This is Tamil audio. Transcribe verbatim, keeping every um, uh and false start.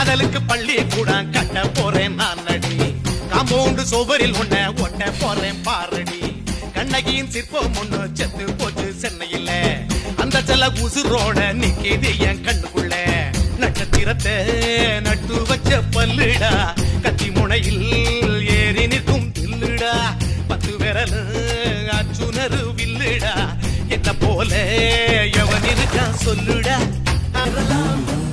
காதலுக்கு பள்ளி கூட கட்ட போறேன் நான் நடி காம்பவுண்டு சுவரில் உன்னை ஒட்ட போறேன் பாரடி கண்ணகியின் சிற்பம் ஒண்ணு செத்து போச்சு சென்னையில அந்த செல்ல உசுரோட நிக்கிது என் கண்ணுக்குள்ள நட்சத்திரத்தை நட்டு வச்ச பல்லுடா கத்தி முனையில் ஏறி நிற்கும் தில்லுடா பத்து விரல் அச்சுணரு வில்லுடா என்ன போல எவன் இருக்கா சொல்லுடா